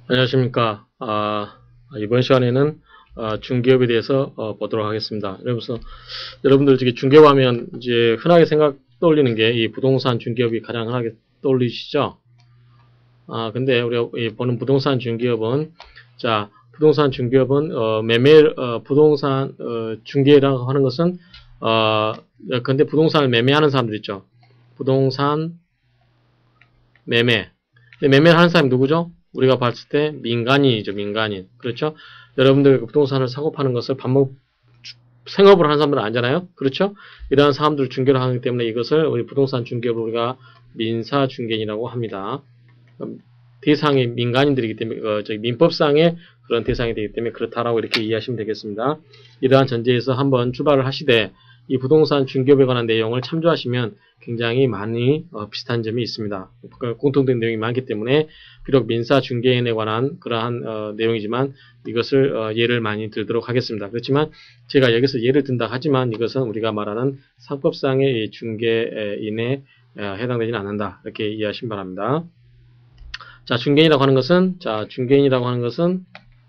안녕하십니까. 이번 시간에는 중개업에 대해서 보도록 하겠습니다. 그래서 여러분들 저기 중개업하면 이제 흔하게 떠올리는 게 이 부동산 중개업이 가장 흔하게 떠올리시죠? 근데 우리가 보는 부동산 중개업은 부동산 중개업은 부동산 중개라고 하는 것은 근데 부동산을 매매하는 사람들 있죠. 부동산 매매. 근데 매매를 하는 사람이 누구죠? 우리가 봤을 때 민간인이죠, 민간인. 그렇죠? 여러분들 부동산을 사고 파는 것을 생업으로 하는 사람들은 아니잖아요? 그렇죠? 이러한 사람들을 중개를 하기 때문에 이것을 우리 부동산 중개업으로 우리가 민사중개인이라고 합니다. 대상이 민간인들이기 때문에, 민법상의 그런 대상이 되기 때문에 그렇다라고 이렇게 이해하시면 되겠습니다. 이러한 전제에서 한번 출발을 하시되, 이 부동산 중개업에 관한 내용을 참조하시면 굉장히 많이 비슷한 점이 있습니다. 공통된 내용이 많기 때문에 비록 민사중개인에 관한 그러한 내용이지만 이것을 예를 많이 들도록 하겠습니다. 그렇지만 제가 여기서 예를 든다 하지만 이것은 우리가 말하는 상법상의 중개인에 해당되지는 않는다. 이렇게 이해하시기 바랍니다. 중개인이라고 하는 것은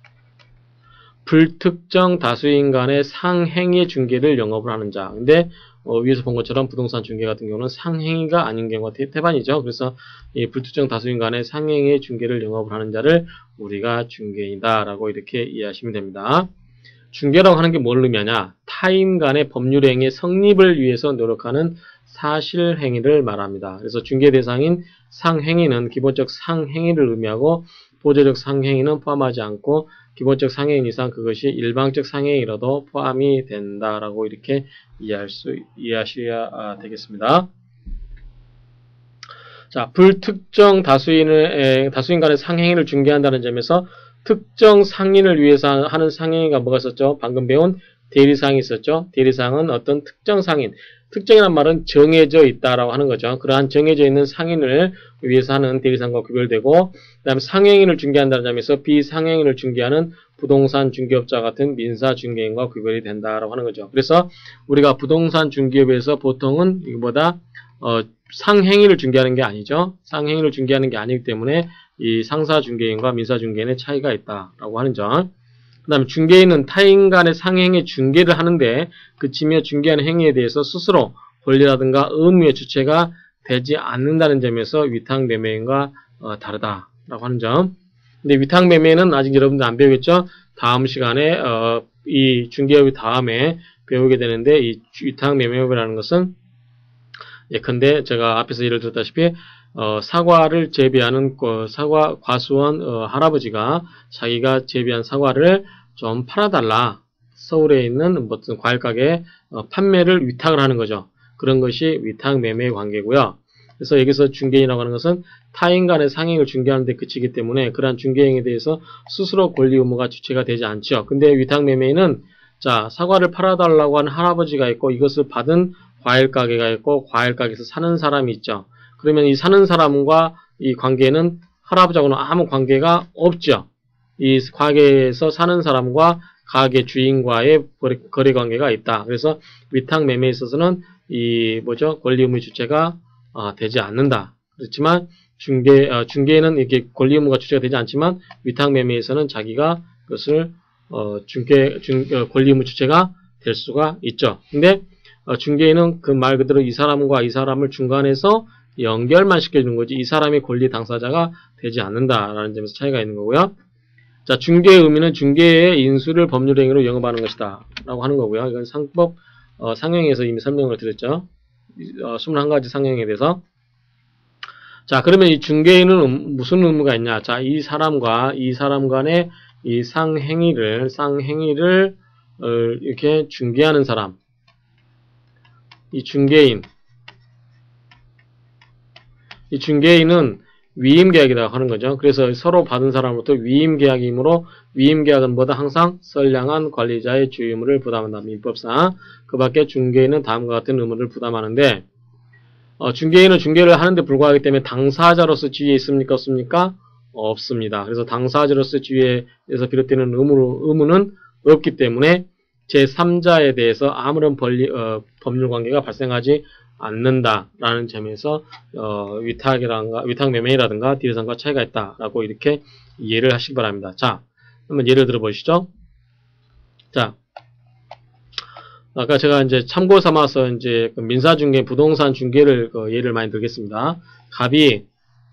불특정 다수인 간의 상행위 중개를 영업을 하는 자. 근데 위에서 본 것처럼 부동산 중개 같은 경우는 상행위가 아닌 경우가 태반이죠. 그래서 이 불특정 다수인 간의 상행위 중개를 영업을 하는 자를 우리가 중개인이다라고 이렇게 이해하시면 됩니다. 중개라고 하는 게 뭘 의미하냐? 타인 간의 법률행위의 성립을 위해서 노력하는 사실행위를 말합니다. 그래서 중개 대상인 상행위는 기본적 상행위를 의미하고 보조적 상행위는 포함하지 않고 기본적 상행위 이상 그것이 일방적 상행위로도 포함이 된다라고 이렇게 이해하셔야 되겠습니다. 불특정 다수인 간의 상행위를 중개한다는 점에서 특정 상인을 위해서 하는 상행위가 뭐가 있었죠? 방금 배운 대리상이 있었죠? 대리상은 어떤 특정 상인, 특정이란 말은 정해져 있다라고 하는 거죠. 그러한 정해져 있는 상인을 위해서 하는 대리상과 구별되고, 그 다음에 상행위를 중개한다는 점에서 비상행위를 중개하는 부동산 중개업자 같은 민사 중개인과 구별이 된다라고 하는 거죠. 그래서 우리가 부동산 중개업에서 보통은 이거보다 상행위를 중개하는 게 아니죠. 상행위를 중개하는 게 아니기 때문에 이 상사 중개인과 민사 중개인의 차이가 있다라고 하는 점. 그 다음에 중개인은 타인 간의 상행위 중개를 하는데 그치며 중개하는 행위에 대해서 스스로 권리라든가 의무의 주체가 되지 않는다는 점에서 위탁매매인과 다르다라고 하는 점. 근데 위탁매매는 아직 여러분들 안 배우겠죠? 다음 시간에 이 중개업의 다음에 배우게 되는데 이 위탁매매업이라는 것은 예컨대 제가 앞에서 예를 들었다시피 사과를 재배하는 과수원 할아버지가 자기가 재배한 사과를 좀 팔아달라. 서울에 있는 어떤 과일 가게에 판매를 위탁을 하는 거죠. 그런 것이 위탁 매매 관계고요. 그래서 여기서 중개인이라고 하는 것은 타인 간의 상행을 중개하는 데 그치기 때문에 그러한 중개행에 대해서 스스로 권리 의무가 주체가 되지 않죠. 근데 위탁 매매는 사과를 팔아달라고 하는 할아버지가 있고 이것을 받은 과일 가게가 있고 과일 가게에서 사는 사람이 있죠. 그러면 이 사는 사람과 이 관계는 할아버지하고는 아무 관계가 없죠. 이 가게에서 사는 사람과 가게 주인과의 거래 관계가 있다. 그래서 위탁 매매에 있어서는 권리 의무 주체가 되지 않는다. 그렇지만 중개에는 이렇게 권리 의무가 주체가 되지 않지만 위탁 매매에서는 자기가 그것을 권리 의무 주체가 될 수가 있죠. 근데 중개인은 그 말 그대로 이 사람과 이 사람을 중간에서 연결만 시켜주는 거지 이 사람이 권리 당사자가 되지 않는다라는 점에서 차이가 있는 거고요. 중개의 의미는 중개의 인수를 법률행위로 영업하는 것이다 라고 하는 거고요. 이건 상법 상형에서 이미 설명을 드렸죠. 21가지 상형에 대해서. 그러면 이 중개인은 무슨 의무가 있냐? 이 사람과 이 사람 간의 이 상행위를 이렇게 중개하는 사람. 이 중개인은 위임계약이라고 하는 거죠. 그래서 서로 받은 사람으로부터 위임계약이므로 위임계약은 뭐다? 항상 선량한 관리자의 주의 의무를 부담한다. 민법상. 그 밖에 중개인은 다음과 같은 의무를 부담하는데 중개인은 중개를 하는데 불구하기 때문에 당사자로서 지위에 있습니까? 없습니까? 없습니다. 그래서 당사자로서 지위에서 비롯되는 의무는 없기 때문에 제3자에 대해서 아무런 법률 관계가 발생하지 않는다라는 점에서 위탁 매매라든가 딜의상과 차이가 있다라고 이렇게 이해를 하시기 바랍니다. 자, 한번 예를 들어 보시죠. 자, 아까 제가 이제 참고 삼아서 이제 민사중개, 부동산 중개를 예를 많이 들겠습니다. 갑이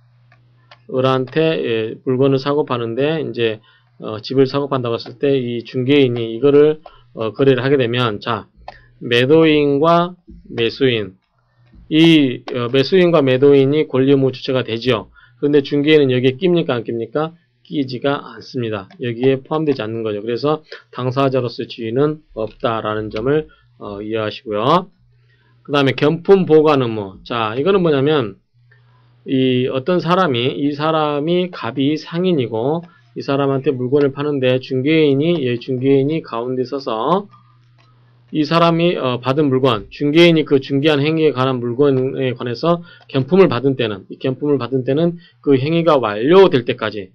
을한테 물건을 사고 파는데 이제 집을 사고 판다고 했을 때 이 중개인이 이거를 거래를 하게 되면, 자, 매도인과 매수인, 이 매수인과 매도인이 권리 의무 주체가 되죠. 그런데 중개인은 여기에 낍니까 안 낍니까? 끼지가 않습니다. 여기에 포함되지 않는 거죠. 그래서 당사자로서의 지위는 없다라는 점을 이해하시고요. 그 다음에 겸품 보관 의무. 자, 이거는 뭐냐면 이 사람이 갑이 상인이고 이 사람한테 물건을 파는데 중개인이 가운데 서서 이 사람이 받은 물건, 중개인이 그 중개한 행위에 관한 물건에 관해서 겸품을 받은 때는, 이 겸품을 받은 때는 그 행위가 완료될 때까지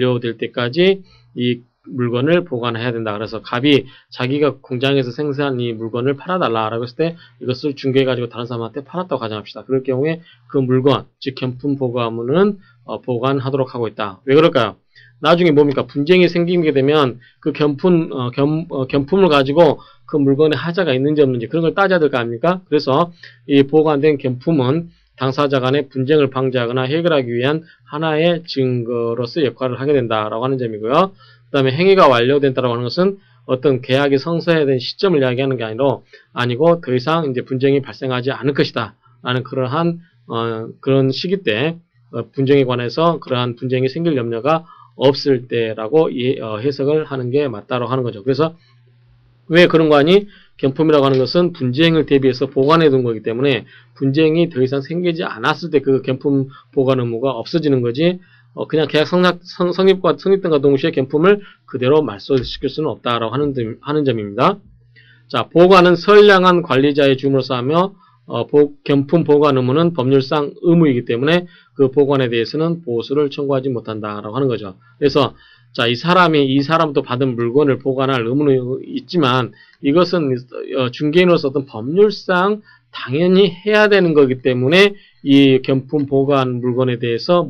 이 물건을 보관해야 된다. 그래서 갑이 자기가 공장에서 생산한 이 물건을 팔아달라라고 했을 때 이것을 중개해가지고 다른 사람한테 팔았다고 가정합시다. 그럴 경우에 그 물건, 즉 겸품 보관물은 보관하도록 하고 있다. 왜 그럴까요? 나중에 뭡니까? 분쟁이 생기게 되면 그 겸품을 가지고 그 물건에 하자가 있는지 없는지 그런 걸 따져야 될 거 아닙니까? 그래서 이 보관된 겸품은 당사자 간의 분쟁을 방지하거나 해결하기 위한 하나의 증거로서 역할을 하게 된다라고 하는 점이고요. 그 다음에 행위가 완료된다라고 하는 것은 어떤 계약이 성사해야 되는 시점을 이야기하는 게 아니고 더 이상 이제 분쟁이 발생하지 않을 것이다 라는 그러한 그런 시기 때 분쟁에 관해서 그러한 분쟁이 생길 염려가 없을 때라고 해석을 하는 게 맞다고 하는 거죠. 그래서 왜 그런 거 아니? 겸품이라고 하는 것은 분쟁을 대비해서 보관해 둔 거기 때문에 분쟁이 더 이상 생기지 않았을 때 그 겸품 보관 의무가 없어지는 거지, 그냥 계약 성립과 동시에 겸품을 그대로 말소시킬 수는 없다라고 하는 점입니다. 자, 보관은 선량한 관리자의 주무로서 하며 겸품 보관 의무는 법률상 의무이기 때문에 그 보관에 대해서는 보수를 청구하지 못한다라고 하는 거죠. 그래서 자, 이 사람도 받은 물건을 보관할 의무는 있지만 이것은 중개인으로서 어떤 법률상 당연히 해야 되는 거기 때문에 이 겸품 보관 물건에 대해서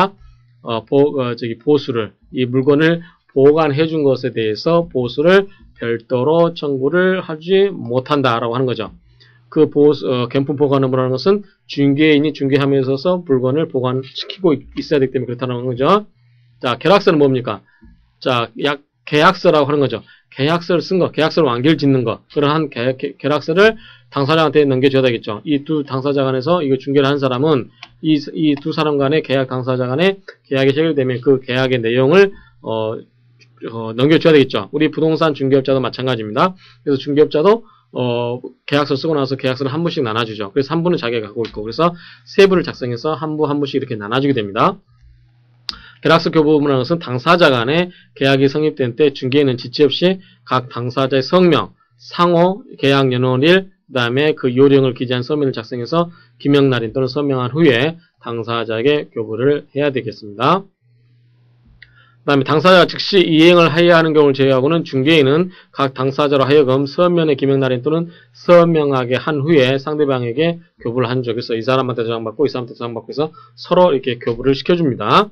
보수를, 이 물건을 보관해 준 것에 대해서 보수를 별도로 청구를 하지 못한다라고 하는 거죠. 그 겸품 보관 의무라는 것은 중개인이 중개함에 있어서 물건을 보관시키고 있어야 되기 때문에 그렇다는 거죠. 자, 계약서는 뭡니까? 자, 계약서라고 하는 거죠. 계약서를 쓴 거, 계약서를 완결 짓는 거, 그러한 계약서를 당사자한테 넘겨줘야 되겠죠. 이 두 당사자 간에서 이거 중개를 한 사람은 이 두 사람 간의 당사자 간의 계약이 해결되면 그 계약의 내용을 넘겨줘야 되겠죠. 우리 부동산 중개업자도 마찬가지입니다. 그래서 중개업자도 계약서 쓰고 나서 계약서를 한 부씩 나눠주죠. 그래서 한 부는 자기가 갖고 있고, 그래서 세 부를 작성해서 한 부씩 이렇게 나눠주게 됩니다. 계약서 교부문이라는 것은 당사자 간의 계약이 성립된 때 중개인은 지체 없이 각 당사자의 성명, 상호, 계약 연호일, 그 다음에 그 요령을 기재한 서면을 작성해서 기명날인 또는 서명한 후에 당사자에게 교부를 해야 되겠습니다. 그 다음에 당사자가 즉시 이행을 하여야 하는 경우를 제외하고는 중개인은 각 당사자로 하여금 서면의 기명날인 또는 서명하게 한 후에 상대방에게 교부를 하는 죠. 그래서 이 사람한테 저장받고 이 사람한테 저장받고 해서 서로 이렇게 교부를 시켜줍니다.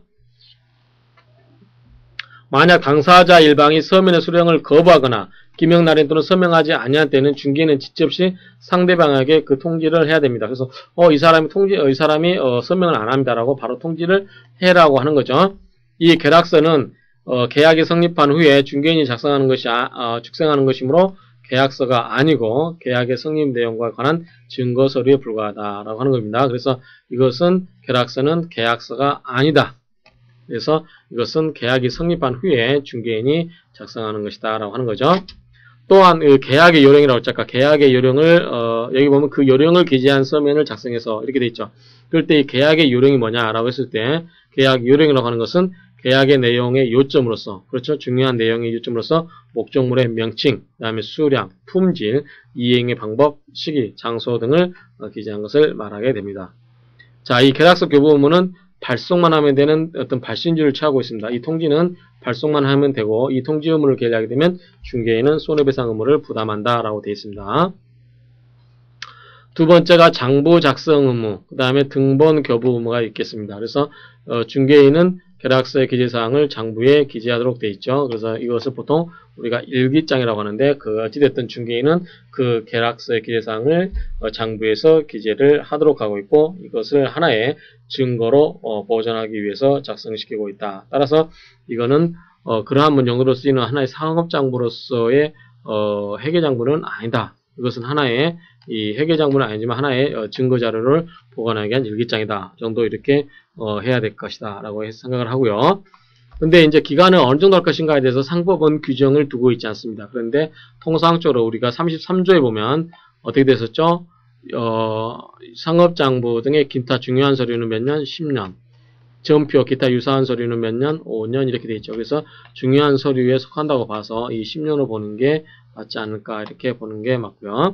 만약 당사자 일방이 서면의 수령을 거부하거나 기명날인 또는 서명하지 아니한 때는 중개인은 지체 없이 상대방에게 그 통지를 해야 됩니다. 그래서 이 사람이 서명을 안 합니다라고 바로 통지를 해라고 하는 거죠. 이 계약서는 계약이 성립한 후에 중개인이 작성하는 축생하는 것이므로 계약서가 아니고 계약의 성립 내용과 관한 증거 서류에 불과하다라고 하는 겁니다. 그래서 이것은 계약서는 계약서가 아니다. 그래서 이것은 계약이 성립한 후에 중개인이 작성하는 것이다 라고 하는 거죠. 또한 계약의 요령이라고 했죠. 계약의 요령을 여기 보면 그 요령을 기재한 서면을 작성해서 이렇게 돼 있죠. 그럴 때 이 계약의 요령이 뭐냐라고 했을 때 계약 요령이라고 하는 것은 계약의 내용의 요점으로서, 그렇죠, 중요한 내용의 요점으로서 목적물의 명칭, 그 다음에 수량, 품질, 이행의 방법, 시기, 장소 등을 기재한 것을 말하게 됩니다. 자, 이 계약서 교부의무는 발송만 하면 되는 어떤 발신지를 취하고 있습니다. 이 통지는 발송만 하면 되고 이 통지 의무를 게재하게 되면 중개인은 손해배상 의무를 부담한다 라고 되어 있습니다. 두 번째가 장부 작성 의무, 그 다음에 등본 교부 의무가 있겠습니다. 그래서 중개인은 계약서의 기재사항을 장부에 기재하도록 되어 있죠. 그래서 이것을 보통 우리가 일기장이라고 하는데 어찌됐든 중개인은 그 계약서의 기재사항을 장부에서 기재를 하도록 하고 있고 이것을 하나의 증거로 보존하기 위해서 작성시키고 있다. 따라서 이거는 그러한 문용도로 쓰이는 하나의 상업장부로서의 회계장부는 아니다. 이것은 하나의 이 회계장부는 아니지만 하나의 증거자료를 보관하기 위한 일기장이다 정도 이렇게 해야 될 것이다 라고 생각을 하고요. 근데 이제 기간을 어느 정도 할 것인가에 대해서 상법은 규정을 두고 있지 않습니다. 그런데 통상적으로 우리가 33조에 보면 어떻게 됐었죠? 상업장부 등의 기타 중요한 서류는 몇 년? 10년. 전표, 기타 유사한 서류는 몇 년? 5년 이렇게 되어 있죠. 그래서 중요한 서류에 속한다고 봐서 이 10년으로 보는 게 맞지 않을까 이렇게 보는 게 맞고요.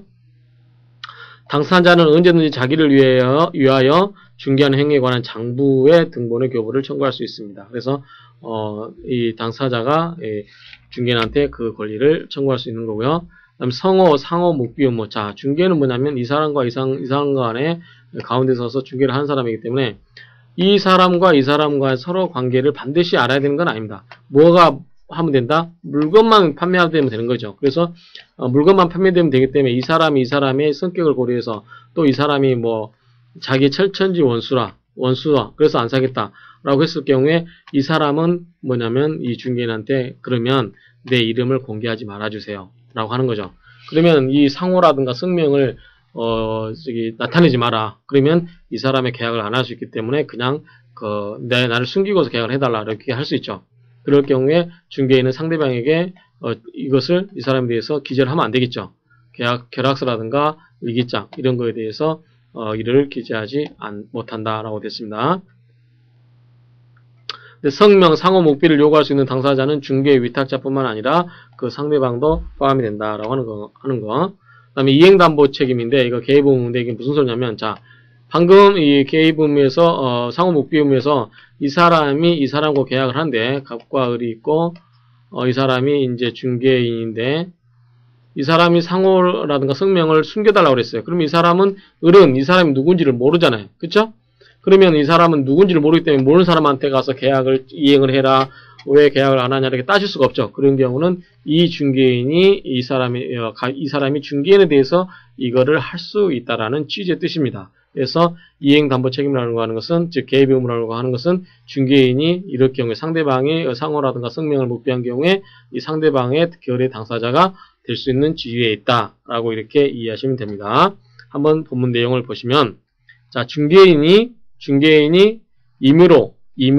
당사자는 언제든지 자기를 위하여 중개하는 행위에 관한 장부의 등본의 교부를 청구할 수 있습니다. 그래서 이 당사자가 중개인한테 그 권리를 청구할 수 있는 거고요. 그다음 성호, 상호, 묵비 의무. 자, 중개는 뭐냐면 이 사람과 이 사람 간에 가운데 서서 중개를 하는 사람이기 때문에 이 사람과 이 사람과의 서로 관계를 반드시 알아야 되는 건 아닙니다. 뭐가 하면 된다? 물건만 판매하면 되는 거죠. 그래서 물건만 판매되면 되기 때문에 이 사람의 성격을 고려해서 또 이 사람이 뭐 자기 철천지 원수다. 그래서 안 사겠다. 라고 했을 경우에 이 사람은 뭐냐면 이 중개인한테 그러면 내 이름을 공개하지 말아주세요. 라고 하는 거죠. 그러면 이 상호라든가 성명을 나타내지 마라. 그러면 이 사람의 계약을 안 할 수 있기 때문에 그냥 나를 숨기고서 계약을 해달라. 이렇게 할 수 있죠. 그럴 경우에 중개인은 상대방에게 이것을 이 사람에 대해서 기재를 하면 안 되겠죠. 계약서라든가 일기장 이런 거에 대해서 이를 기재하지 못한다라고 됐습니다. 성명, 상호, 묵비를 요구할 수 있는 당사자는 중개의 위탁자뿐만 아니라 그 상대방도 포함이 된다라고 하는 거. 그다음에 이행담보 책임인데 이거 개입 의무인데 이게 무슨 소리냐면 자 방금 이 개입 의무에서 상호 묵비 의무에서 이 사람이 이 사람과 계약을 한데 갑과 을이 있고 이 사람이 이제 중개인인데 이 사람이 상호라든가 성명을 숨겨달라고 그랬어요. 그럼 이 사람은 을은 이 사람이 누군지를 모르잖아요. 그쵸? 그러면 이 사람은 누군지를 모르기 때문에 모르는 사람한테 가서 계약을 이행을 해라. 왜 계약을 안 하냐 이렇게 따질 수가 없죠. 그런 경우는 이 중개인이 이 사람이 중개인에 대해서 이거를 할 수 있다라는 취지의 뜻입니다. 그래서 이행담보 책임이라고 하는 것은 즉 개입 의무라고 하는 것은 중개인이 이럴 경우에 상대방의 상호라든가 성명을 묵비한 경우에 이 상대방의 결의 당사자가 될 수 있는 지위에 있다라고 이렇게 이해하시면 됩니다. 한번 본문 내용을 보시면 자 중개인이 임으로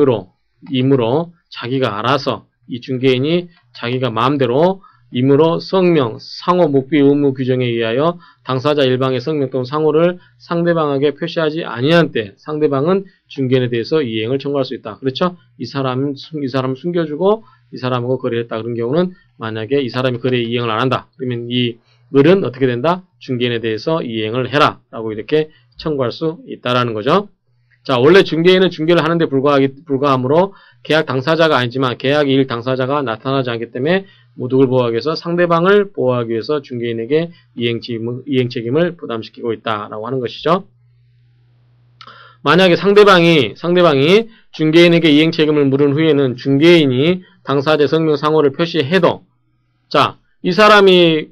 자기가 알아서 이 중개인이 자기가 마음대로 임으로 성명, 상호, 묵비 의무 규정에 의하여 당사자 일방의 성명 또는 상호를 상대방에게 표시하지 아니한 때 상대방은 중개인에 대해서 이행을 청구할 수 있다. 그렇죠? 이 사람을 숨겨주고 이 사람하고 거래했다. 그런 경우는 만약에 이 사람이 거래에 이행을 안 한다. 그러면 이 을은 어떻게 된다? 중개인에 대해서 이행을 해라. 라고 이렇게 청구할 수 있다라는 거죠. 자, 원래 중개인은 중개를 하는데 불과하므로 계약 당사자가 아니지만 계약일 당사자가 나타나지 않기 때문에 누구를 보호하기 위해서 상대방을 보호하기 위해서 중개인에게 이행 책임을 부담시키고 있다라고 하는 것이죠. 만약에 상대방이 중개인에게 이행 책임을 물은 후에는 중개인이 당사자 성명 상호를 표시해도 자, 이 사람이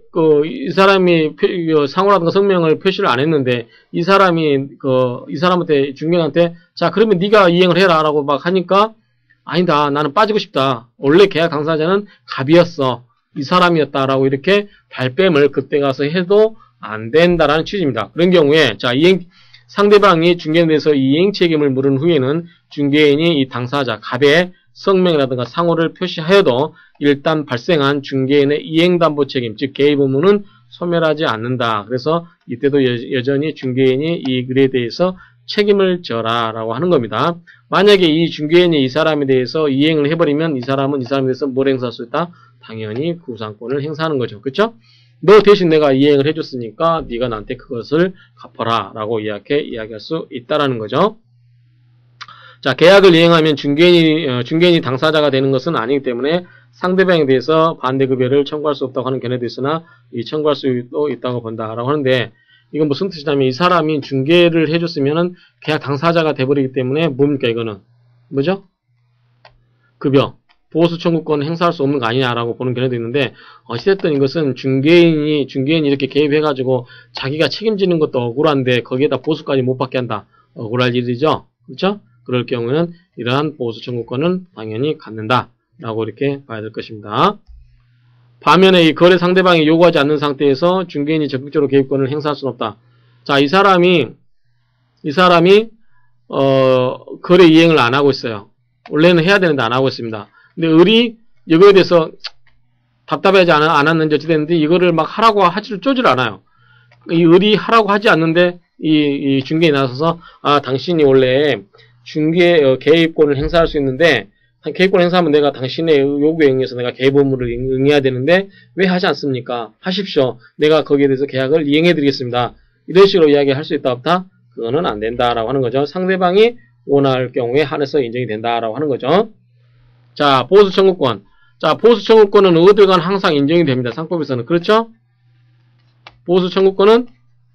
상호라든가 성명을 표시를 안 했는데 이 사람한테 중개인한테 자 그러면 네가 이행을 해라라고 막 하니까 아니다 나는 빠지고 싶다 원래 계약 당사자는 갑이었어 이 사람이었다라고 이렇게 발뺌을 그때 가서 해도 안 된다라는 취지입니다. 그런 경우에 자 상대방이 중개인에 대해서 이행 책임을 물은 후에는 중개인이 이 당사자 갑의 성명이라든가 상호를 표시하여도 일단 발생한 중개인의 이행담보 책임, 즉 개입 의무는 소멸하지 않는다. 그래서 이때도 여전히 중개인이 이 글에 대해서 책임을 져라 라고 하는 겁니다. 만약에 이 중개인이 이 사람에 대해서 이행을 해버리면 이 사람에 대해서 뭘 행사할 수 있다? 당연히 구상권을 행사하는 거죠. 그쵸? 너 대신 내가 이행을 해줬으니까 네가 나한테 그것을 갚아라 라고 이야기할 수 있다라는 거죠. 자, 계약을 이행하면 중개인이 당사자가 되는 것은 아니기 때문에 상대방에 대해서 반대급여를 청구할 수 없다고 하는 견해도 있으나 청구할 수도 있다고 본다라고 하는데 이건 무슨 뜻이냐면 이 사람이 중개를 해줬으면은 계약 당사자가 돼버리기 때문에 뭡니까 이거는 뭐죠? 급여 보수 청구권 행사할 수 없는 거 아니냐라고 보는 견해도 있는데 어찌됐든 이것은 중개인이 이렇게 개입해가지고 자기가 책임지는 것도 억울한데 거기에다 보수까지 못 받게 한다. 억울할 일이죠. 그렇죠? 그럴 경우에는 이러한 보수 청구권은 당연히 갖는다라고 이렇게 봐야 될 것입니다. 반면에 이 거래 상대방이 요구하지 않는 상태에서 중개인이 적극적으로 개입권을 행사할 수는 없다. 자, 이 사람이 거래 이행을 안 하고 있어요. 원래는 해야 되는데 안 하고 있습니다. 근데 을이 이거에 대해서 답답하지 않았는지 어찌됐는데 이거를 막 하라고 하지를 쪼질 않아요. 이 을이 하라고 하지 않는데 이 중개인이 나서서 당신이 원래 중개 개입권을 행사할 수 있는데 개입권 행사하면 내가 당신의 요구에 응해서 내가 개입 의무를 응해야 되는데 왜 하지 않습니까? 하십시오. 내가 거기에 대해서 계약을 이행해 드리겠습니다. 이런 식으로 이야기할 수 있다 없다? 그거는 안 된다라고 하는 거죠. 상대방이 원할 경우에 한해서 인정이 된다라고 하는 거죠. 자, 보수 청구권. 자, 보수 청구권은 어디간 항상 인정이 됩니다. 상법에서는. 그렇죠? 보수 청구권은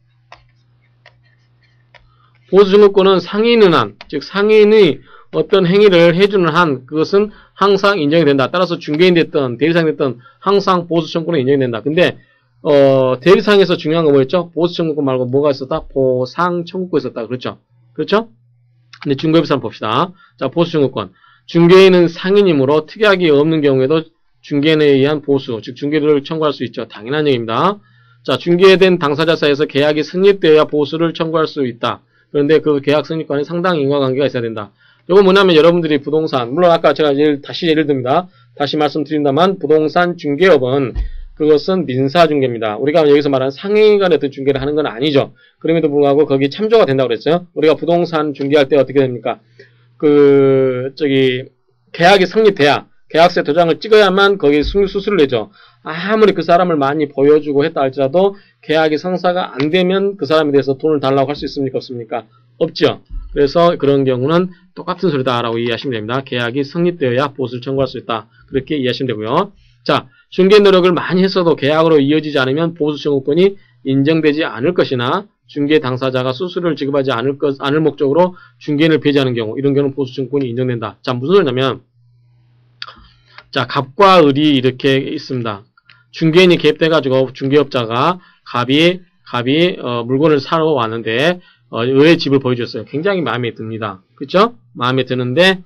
상인은 한, 즉 상인이 어떤 행위를 해주는 한 그것은 항상 인정이 된다. 따라서 중개인 됐든 대리상 됐든 항상 보수 청구권은 인정이 된다. 근데 대리상에서 중요한 거 뭐였죠? 보수 청구권 말고 뭐가 있었다? 보상 청구권 있었다. 그렇죠? 그렇죠? 근데 중개업에서 한번 봅시다. 자, 보수 청구권. 중개인은 상인이므로 특약이 없는 경우에도 중개인에 의한 보수, 즉 중개료를 청구할 수 있죠. 당연한 얘기입니다. 자, 중개된 당사자 사이에서 계약이 성립되어야 보수를 청구할 수 있다. 그런데 그 계약 성립과는 상당히 인과관계가 있어야 된다. 이건 뭐냐면 여러분들이 부동산, 물론 아까 제가 다시 예를 듭니다. 다시 말씀드린다만 부동산 중개업은 그것은 민사중개입니다. 우리가 여기서 말하는 상행위 간의 어떤 중개를 하는 건 아니죠. 그럼에도 불구하고 거기 참조가 된다고 그랬어요. 우리가 부동산 중개할 때 어떻게 됩니까? 계약이 성립돼야 계약서 도장을 찍어야만 거기에 수수료를 내죠. 아무리 그 사람을 많이 보여주고 했다 할지라도 계약이 성사가 안 되면 그 사람에 대해서 돈을 달라고 할 수 있습니까? 없습니까? 없죠. 그래서 그런 경우는 똑같은 소리다라고 이해하시면 됩니다. 계약이 성립되어야 보수를 청구할 수 있다. 그렇게 이해하시면 되고요. 자, 중개 노력을 많이 했어도 계약으로 이어지지 않으면 보수 청구권이 인정되지 않을 것이나 중개 당사자가 수수료를 지급하지 않을 목적으로 중개인을 배제하는 경우, 이런 경우는 보수 청구권이 인정된다. 자, 무슨 소리냐면, 자, 갑과 을이 이렇게 있습니다. 중개인이 개입돼가지고 중개업자가 갑이 물건을 사러 왔는데 을의 집을 보여줬어요. 굉장히 마음에 듭니다. 그쵸? 마음에 드는데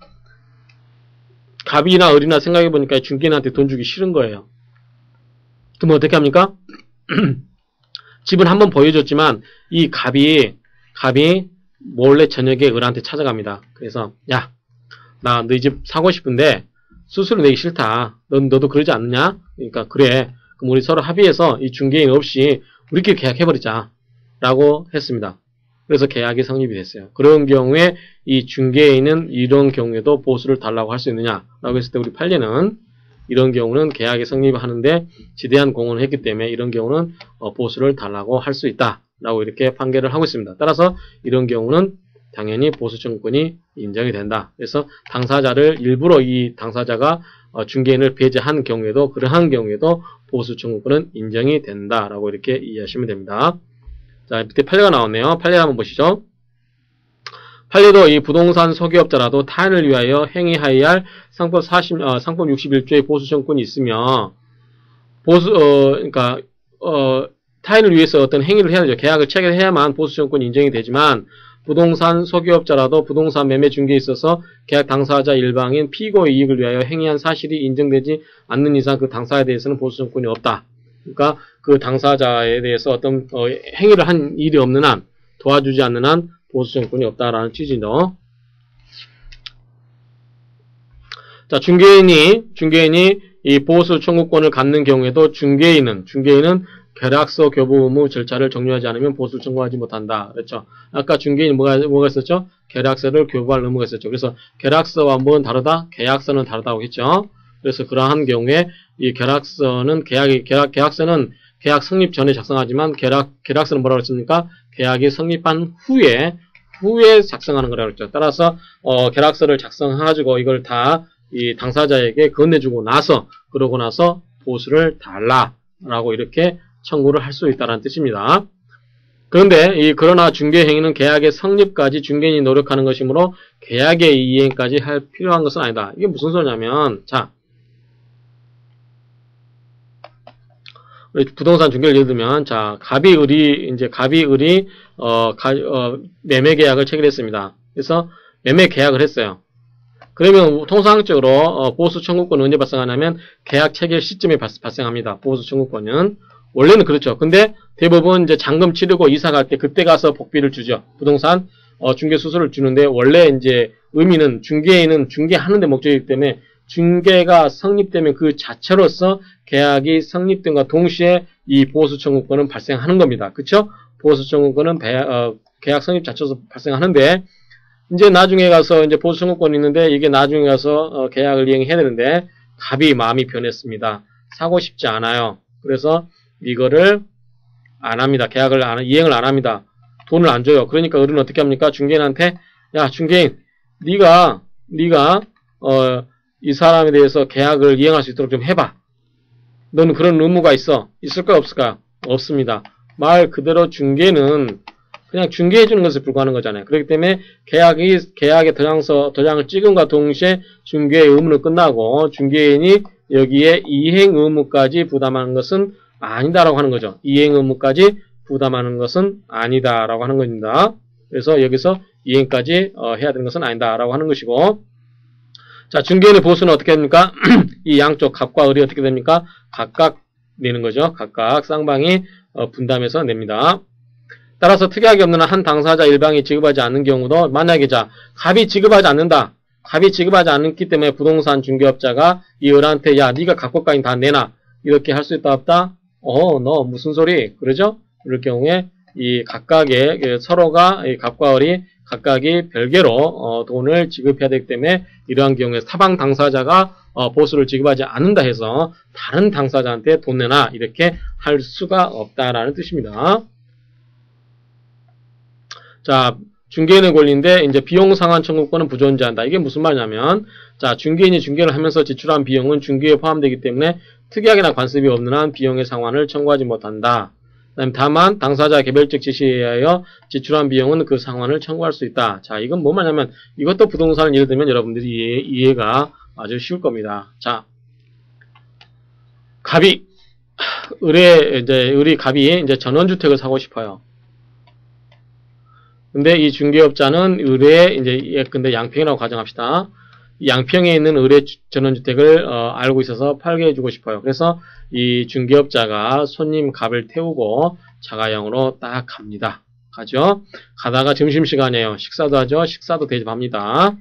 갑이나 을이나 생각해보니까 중개인한테 돈 주기 싫은 거예요. 그럼 어떻게 합니까? 집은 한번 보여줬지만 이 갑이 몰래 저녁에 을한테 찾아갑니다. 그래서 야, 나 너희 집 사고 싶은데 수수료 내기 싫다. 너도 그러지 않느냐? 그러니까 그래. 그럼 우리 서로 합의해서 이 중개인 없이 우리끼리 계약해버리자. 라고 했습니다. 그래서 계약이 성립이 됐어요. 그런 경우에 이 중개인은 이런 경우에도 보수를 달라고 할 수 있느냐? 라고 했을 때 우리 판례는 이런 경우는 계약이 성립하는데 지대한 공헌을 했기 때문에 이런 경우는 보수를 달라고 할 수 있다. 라고 이렇게 판결을 하고 있습니다. 따라서 이런 경우는 당연히 보수 청구권이 인정이 된다. 그래서 당사자를 일부러 이 당사자가 중개인을 배제한 경우에도 그러한 경우에도 보수 청구권은 인정이 된다라고 이렇게 이해하시면 됩니다. 자, 밑에 판례가 나왔네요. 판례 한번 보시죠. 판례도 이 부동산 소개업자라도 타인을 위하여 행위하여야 할 상법 61조의 보수 청구권이 있으며 타인을 위해서 어떤 행위를 해야 되죠. 계약을 체결해야만 보수 청구권이 인정이 되지만 부동산 소개업자라도 부동산 매매 중개에 있어서 계약 당사자 일방인 피고의 이익을 위하여 행위한 사실이 인정되지 않는 이상 그 당사자에 대해서는 보수 청구권이 없다. 그러니까 그 당사자에 대해서 어떤 행위를 한 일이 없는 한, 도와주지 않는 한 보수 청구권이 없다라는 취지죠. 자, 중개인이 이 보수 청구권을 갖는 경우에도 중개인은 계약서 교부 의무 절차를 종료하지 않으면 보수를 청구하지 못한다. 그렇죠. 아까 중개인이 뭐가 있었죠? 계약서를 교부할 의무가 있었죠. 그래서 계약서와 뭐는 다르다? 계약서는 다르다고 했죠. 그래서 그러한 경우에 이 계약서는 계약서는 계약 성립 전에 작성하지만 계약서는 뭐라고 했습니까? 계약이 성립한 후에 작성하는 거라고 했죠. 따라서 계약서를 작성해가지고 이걸 다 이 당사자에게 건네주고 그러고 나서 보수를 달라라고 이렇게 청구를 할 수 있다는 뜻입니다. 그런데 그러나 중개행위는 계약의 성립까지 중개인이 노력하는 것이므로 계약의 이행까지 할 필요한 것은 아니다. 이게 무슨 소리냐면, 자, 우리 부동산 중개를 예를 들면, 자, 갑이 을이 매매 계약을 체결했습니다. 그래서 매매 계약을 했어요. 그러면 통상적으로 보수 청구권은 언제 발생하냐면 계약 체결 시점에 발생합니다. 보수 청구권은 원래는 그렇죠. 근데 대부분 이제 잔금 치르고 이사 갈 때 그때 가서 복비를 주죠. 부동산 중개 수수료를 주는데 원래 이제 의미는 중개인은 중개하는 데 목적이기 때문에 중개가 성립되면 그 자체로서 계약이 성립됨과 동시에 이 보수 청구권은 발생하는 겁니다. 그렇죠? 보수 청구권은 계약 성립 자체로서 발생하는데 이제 나중에 가서 이제 보수 청구권이 있는데 이게 나중에 가서 계약을 이행해야 되는데 갑이 마음이 변했습니다. 사고 싶지 않아요. 그래서 이거를 안 합니다. 이행을 안 합니다. 돈을 안 줘요. 그러니까 을은 어떻게 합니까? 중개인한테 야 중개인 네가 이 사람에 대해서 계약을 이행할 수 있도록 좀 해봐. 너는 그런 의무가 있을까요? 없을까요? 없습니다. 말 그대로 중개는 그냥 중개해주는 것에 불과하는 거잖아요. 그렇기 때문에 계약의 도장을 찍음과 동시에 중개의 의무는 끝나고 중개인이 여기에 이행 의무까지 부담하는 것은 아니다라고 하는 거죠. 이행 의무까지 부담하는 것은 아니다라고 하는 겁니다. 그래서 여기서 이행까지 해야 되는 것은 아니다라고 하는 것이고, 자 중개인의 보수는 어떻게 됩니까? 이 양쪽 갑과 을이 어떻게 됩니까? 각각 내는 거죠. 각각 쌍방이 분담해서 냅니다. 따라서 특이하게 없는 한 당사자 일방이 지급하지 않는 경우도 만약에 자 갑이 지급하지 않는다. 갑이 지급하지 않기 때문에 부동산 중개업자가 이 을한테 야 네가 갑과까지 다 내놔 이렇게 할 수 있다 없다? 너 무슨 소리? 그러죠? 이럴 경우에 이 각각의 서로가 이 갑과 을이 각각이 별개로 돈을 지급해야 되기 때문에 이러한 경우에 타방 당사자가 보수를 지급하지 않는다 해서 다른 당사자한테 돈 내놔 이렇게 할 수가 없다라는 뜻입니다. 자, 중개인의 권리인데 이제 비용 상환 청구권은 부존재한다. 이게 무슨 말이냐면 자, 중개인이 중개를 하면서 지출한 비용은 중개에 포함되기 때문에 특이하게나 관습이 없는 한 비용의 상환을 청구하지 못한다. 다만 당사자 개별적 지시에 의하여 지출한 비용은 그 상환을 청구할 수 있다. 자, 이건 뭐 말이냐면 이것도 부동산을 예를 들면 여러분들이 이해가 아주 쉬울 겁니다. 자, 갑이 갑이 이제 전원주택을 사고 싶어요. 근데 이 중개업자는 을의 근데 양평이라고 가정합시다. 이 양평에 있는 을의 전원주택을 알고 있어서 팔게 해주고 싶어요. 그래서 이 중개업자가 손님 갑을 태우고 자가용으로 딱 갑니다. 가죠. 가다가 점심시간이에요. 식사도 하죠. 식사도 대접합니다.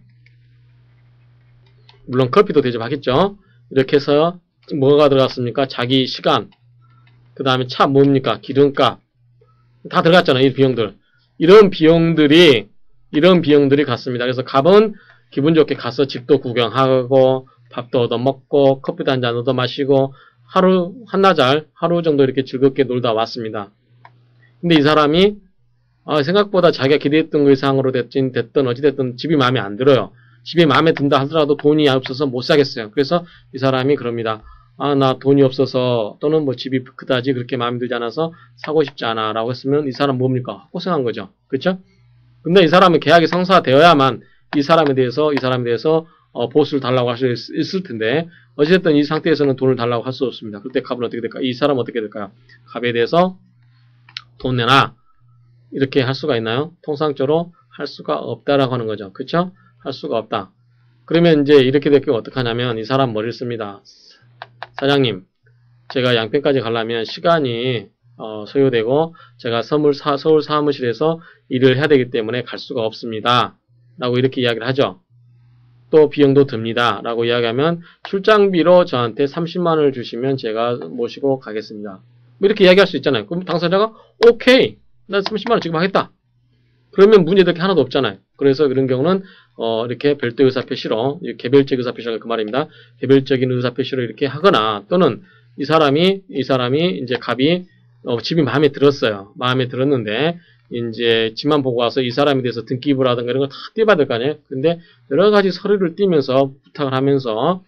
물론 커피도 대접하겠죠. 이렇게 해서 뭐가 들어갔습니까? 자기 시간, 그 다음에 차 뭡니까? 기름값 다 들어갔잖아요. 이 비용들. 이런 비용들이 갔습니다. 그래서 갑은 기분 좋게 가서 집도 구경하고 밥도 얻어먹고 커피도 한잔 얻어 마시고 하루 정도 이렇게 즐겁게 놀다 왔습니다. 근데 이 사람이 생각보다 자기가 기대했던 그 이상으로 됐든 어찌됐든 집이 마음에 안 들어요. 집이 마음에 든다 하더라도 돈이 없어서 못 사겠어요. 그래서 이 사람이 그럽니다. 나 돈이 없어서 또는 뭐 집이 그다지 그렇게 마음에 들지 않아서 사고 싶지 않아 라고 했으면 이 사람 뭡니까? 고생한 거죠. 그렇죠? 근데 이 사람은 계약이 성사되어야만 이 사람에 대해서 보수를 달라고 할 수 있을 텐데 어쨌든 이 상태에서는 돈을 달라고 할 수 없습니다. 그때 갑은 어떻게 될까요? 이 사람은 어떻게 될까요? 갑에 대해서 돈 내놔 이렇게 할 수가 있나요? 통상적으로 할 수가 없다라고 하는 거죠. 그렇죠? 할 수가 없다. 그러면 이제 이렇게 될 경우 어떡하냐면 이 사람 머리를 씁니다. 사장님, 제가 양평까지 가려면 시간이 소요되고 제가 서울 사무실에서 일을 해야 되기 때문에 갈 수가 없습니다. 라고 이렇게 이야기를 하죠. 또 비용도 듭니다. 라고 이야기하면 출장비로 저한테 30만 원을 주시면 제가 모시고 가겠습니다. 뭐 이렇게 이야기할 수 있잖아요. 그럼 당사자가 오케이, 나 30만 원 지금 하겠다. 그러면 문제될 게 하나도 없잖아요. 그래서 그런 경우는 이렇게 별도 의사표시로 개별적 의사표시가 그 말입니다. 개별적인 의사표시로 이렇게 하거나 또는 이 사람이 이제 갑이 집이 마음에 들었어요. 마음에 들었는데 이제 집만 보고 와서 이 사람에 대해서 등기부라든가 이런 걸 다 떼봐야 될 거 아니에요. 근데 여러 가지 서류를 띄면서 부탁을 하면서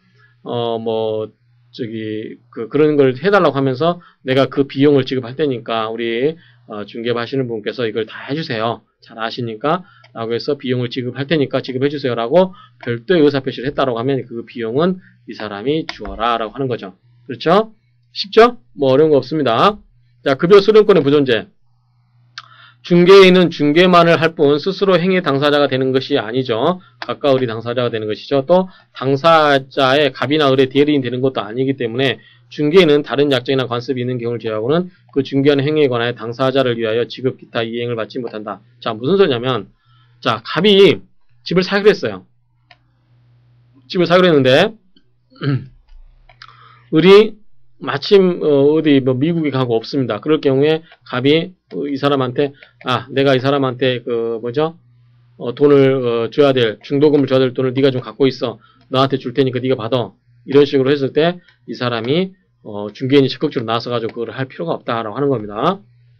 그런 걸 해달라고 하면서 내가 그 비용을 지급할 테니까 우리 중개업 하시는 분께서 이걸 다 해주세요. 잘 아시니까 라고 해서 비용을 지급할 테니까 지급해 주세요 라고 별도의 의사표시를 했다라고 하면 그 비용은 이 사람이 주어라 라고 하는 거죠. 그렇죠? 쉽죠? 뭐 어려운 거 없습니다. 자, 급여 수령권의 부존재. 중개인은 중개만을 할 뿐 스스로 행위 당사자가 되는 것이 아니죠. 갑과 을이 당사자가 되는 것이죠. 또 당사자의 갑이나 을의 대리인 되는 것도 아니기 때문에 중개인은 다른 약정이나 관습이 있는 경우를 제외하고는 그 중개하는 행위에 관하여 당사자를 위하여 지급 기타 이행을 받지 못한다. 자, 무슨 소리냐면, 자, 갑이 집을 사기로 했어요. 집을 사기로 했는데 을이 마침 어디 뭐 미국에 가고 없습니다. 그럴 경우에 갑이 이 사람한테 내가 이 사람한테 그 뭐죠? 돈을 줘야 될 중도금을 줘야 될 돈을 네가 좀 갖고 있어. 너한테 줄 테니까 네가 받아. 이런 식으로 했을 때 이 사람이 중개인이 적극적으로 나서 가지고 그걸 할 필요가 없다라고 하는 겁니다.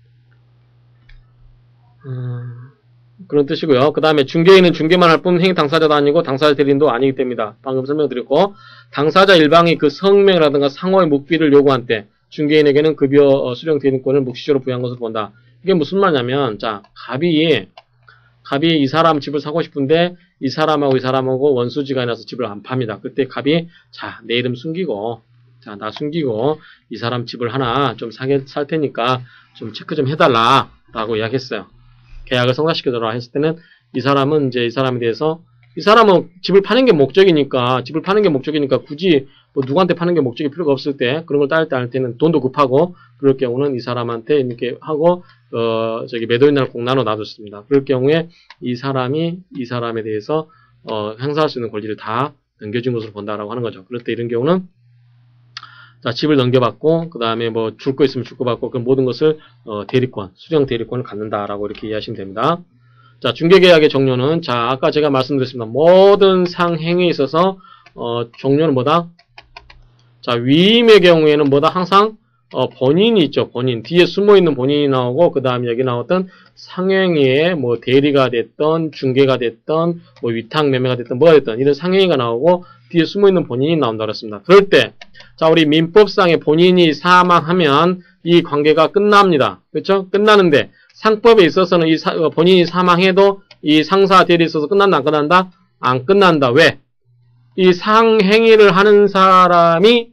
그런 뜻이고요. 그 다음에 중개인은 중개만 할 뿐 행위 당사자도 아니고 당사자 대리인도 아니기 때문이다. 방금 설명드렸고, 당사자 일방이 그 성명이라든가 상호의 묵비를 요구한 때 중개인에게는 급여 수령 대리인권을 묵시적으로 부여한 것을 본다. 이게 무슨 말이냐면, 자, 갑이 이 사람 집을 사고 싶은데 이 사람하고 원수지간이 나서 집을 안 팝니다. 그때 갑이 자, 내 이름 숨기고, 자, 나 숨기고 이 사람 집을 하나 좀 살 테니까 좀 체크 좀 해달라 라고 이야기했어요. 계약을 성사시켜달라 했을 때는 이 사람은 이제 이 사람에 대해서 이 사람은 집을 파는 게 목적이니까 굳이 뭐 누구한테 파는 게 목적이 필요가 없을 때 그런 걸 따를 때 할 때는 돈도 급하고 그럴 경우는 이 사람한테 이렇게 하고 매도인단을 꼭 나눠 놔뒀습니다. 그럴 경우에 이 사람에 대해서 행사할 수 있는 권리를 다 넘겨준 것으로 본다라고 하는 거죠. 그럴 때 이런 경우는 자, 집을 넘겨받고, 그 다음에 뭐, 줄 거 있으면 줄 거 받고, 그 모든 것을, 수령 대리권을 갖는다라고 이렇게 이해하시면 됩니다. 자, 중개계약의 종료는, 자, 아까 제가 말씀드렸습니다. 모든 상행에 있어서, 종료는 뭐다? 자, 위임의 경우에는 뭐다? 항상, 본인이 있죠. 본인. 뒤에 숨어있는 본인이 나오고, 그 다음에 여기 나왔던 상행위에 뭐, 대리가 됐던, 중개가 됐던, 뭐, 위탁 매매가 됐던, 뭐가 됐던, 이런 상행위가 나오고, 뒤에 숨어있는 본인이 나온다고 했습니다. 그럴 때, 자, 우리 민법상에 본인이 사망하면 이 관계가 끝납니다. 그렇죠? 끝나는데 상법에 있어서는 본인이 사망해도 이 상사 대리에 있어서 끝난다, 안 끝난다? 안 끝난다. 왜? 이 상행위를 하는 사람이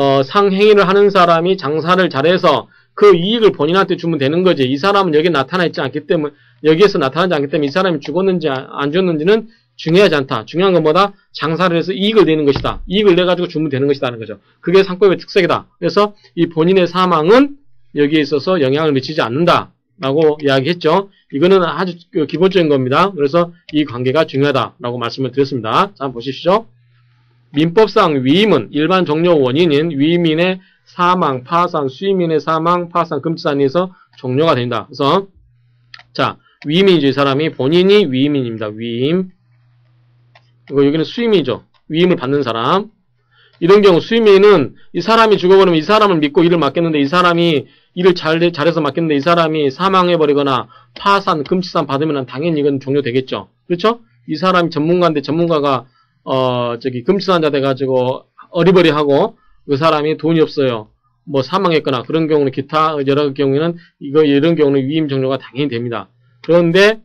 장사를 잘해서 그 이익을 본인한테 주면 되는 거지. 이 사람은 여기에 나타나 있지 않기 때문에, 여기에서 나타나지 않기 때문에 이 사람이 죽었는지 안 죽었는지는 중요하지 않다. 중요한 건 뭐다? 장사를 해서 이익을 내는 것이다. 이익을 내가지고 주면 되는 것이다. 하는 거죠. 그게 상법의 특색이다. 그래서 이 본인의 사망은 여기에 있어서 영향을 미치지 않는다. 라고 이야기했죠. 이거는 아주 기본적인 겁니다. 그래서 이 관계가 중요하다라고 말씀을 드렸습니다. 자, 한번 보십시오. 민법상 위임은 일반 종료 원인인 위임인의 사망, 파산, 수임인의 사망, 파산, 금지산에서 종료가 된다. 그래서 자, 위임인이죠. 이 사람이 본인이 위임인입니다. 위임. 여기는 수임이죠. 위임을 받는 사람. 이런 경우 수임인은 이 사람이 죽어버리면 이 사람을 믿고 일을 맡겼는데 이 사람이 일을 잘해서 맡겼는데 이 사람이 사망해버리거나 파산, 금지산 받으면 당연히 이건 종료되겠죠. 그렇죠? 이 사람이 전문가인데 전문가가 금지산자 돼가지고 어리버리하고 그 사람이 돈이 없어요. 뭐 사망했거나 그런 경우는 기타 여러 경우에는 이런 경우는 위임 종료가 당연히 됩니다. 그런데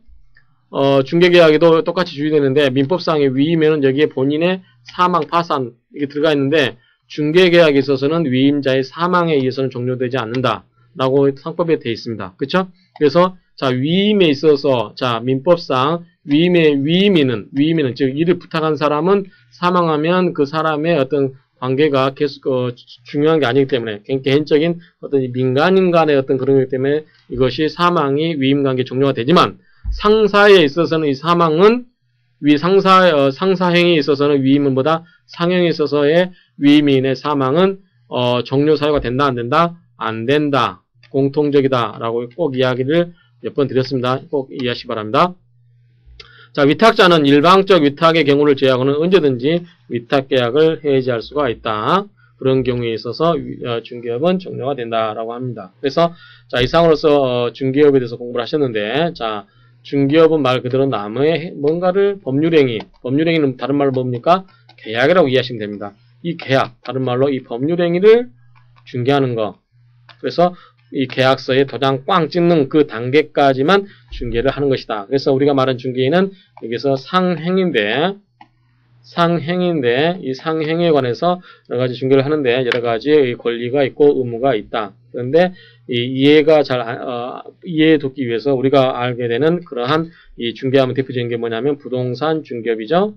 중개계약에도 똑같이 주의되는데 민법상의 위임에는 여기에 본인의 사망, 파산 이게 들어가 있는데 중개계약에 있어서는 위임자의 사망에 의해서는 종료되지 않는다라고 상법에 되어 있습니다. 그렇죠? 그래서 자, 위임에 있어서 자, 민법상 위임인은 즉 일을 부탁한 사람은 사망하면 그 사람의 어떤 관계가 계속 중요한 게 아니기 때문에 개인적인 어떤 민간인 간의 어떤 그런 것 때문에 이것이 사망이 위임 관계 종료가 되지만 상사에 있어서는 이 사망은 상사행위에 있어서는 위임은 보다 상행에 있어서의 위임인의 사망은 종료 사유가 된다 안 된다? 안 된다. 공통적이다 라고 꼭 이야기를 몇 번 드렸습니다. 꼭 이해하시기 바랍니다. 자, 위탁자는 일방적 위탁의 경우를 제외하고는 언제든지 위탁계약을 해지할 수가 있다. 그런 경우에 있어서 중개업은 종료가 된다라고 합니다. 그래서 자, 이상으로서 중개업에 대해서 공부를 하셨는데 자, 중개업은 말 그대로 남의 뭔가를 법률행위는 다른 말로 뭡니까? 계약이라고 이해하시면 됩니다. 이 계약, 다른 말로 이 법률행위를 중개하는 거. 그래서 이 계약서에 도장 꽝 찍는 그 단계까지만 중개를 하는 것이다. 그래서 우리가 말한 중개인은 여기서 상행인데 이 상행에 관해서 여러 가지 중개를 하는데 여러 가지 권리가 있고 의무가 있다. 그런데 이해가 이해해두기 위해서 우리가 알게 되는 그러한 이 중개하면 대표적인 게 뭐냐면 부동산 중개업이죠.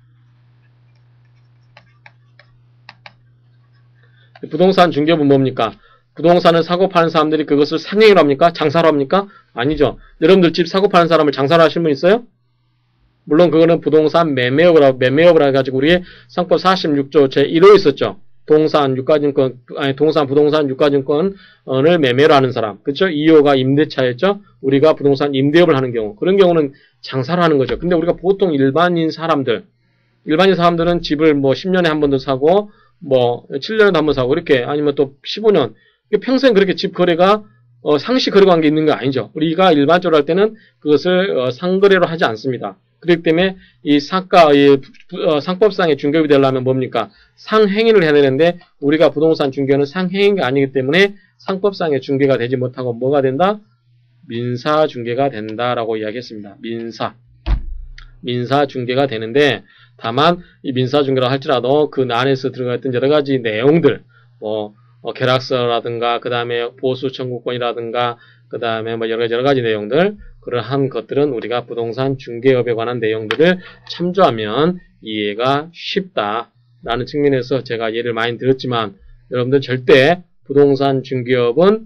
부동산 중개업은 뭡니까? 부동산을 사고 파는 사람들이 그것을 상행을 합니까? 장사를 합니까? 아니죠. 여러분들 집 사고 파는 사람을 장사를 하시는 분 있어요? 물론 그거는 부동산 매매업을 해가지고 우리 상법 46조 제1호에 있었죠. 부동산 부동산 유가증권을 매매를 하는 사람. 그렇죠? 2호가 임대차였죠? 우리가 부동산 임대업을 하는 경우. 그런 경우는 장사를 하는 거죠. 근데 우리가 보통 일반인 사람들은 집을 뭐 10년에 한 번도 사고, 뭐 7년에 한 번 사고, 이렇게 아니면 또 15년. 평생 그렇게 집 거래가 상시 거래 관계 있는 거 아니죠. 우리가 일반적으로 할 때는 그것을 상거래로 하지 않습니다. 그렇기 때문에 이 상법상의 중개업이 되려면 뭡니까? 상행위를 해야 되는데 우리가 부동산 중개는 상행위가 아니기 때문에 상법상의 중개가 되지 못하고 뭐가 된다? 민사 중개가 된다라고 이야기했습니다. 민사 중개가 되는데 다만 이 민사 중개라 할지라도 그 안에서 들어가 있던 여러 가지 내용들 계약서라든가 그 다음에 보수 청구권이라든가 그 다음에 뭐 여러 가지 내용들 그러한 것들은 우리가 부동산 중개업에 관한 내용들을 참조하면 이해가 쉽다라는 측면에서 제가 예를 많이 들었지만 여러분들 절대 부동산 중개업은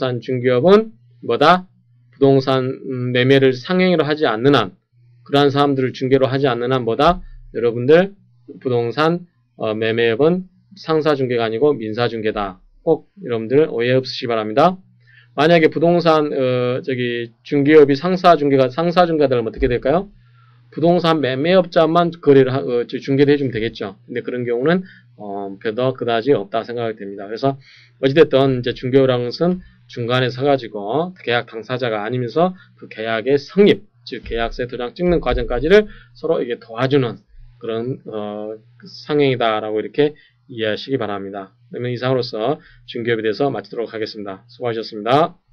뭐다? 부동산 매매를 상행으로 하지 않는 한 그러한 사람들을 중개로 하지 않는 한 뭐다? 여러분들 부동산 매매업은 상사중개가 아니고 민사중개다. 꼭 여러분들 오해 없으시기 바랍니다. 만약에 부동산 중개업이 상사중개가 되면 어떻게 될까요? 부동산 매매업자만 거래를 중개를 해주면 되겠죠. 근데 그런 경우는 별로 그다지 없다 생각이 됩니다. 그래서 어찌됐든 이제 중개업이라는 것은 중간에 서가지고 계약 당사자가 아니면서 그 계약의 성립, 즉 계약서에 도장 찍는 과정까지를 서로 이게 도와주는 그런 상행이다라고 이렇게 이해하시기 바랍니다. 그러면 이상으로서 중개업에 대해서 마치도록 하겠습니다. 수고하셨습니다.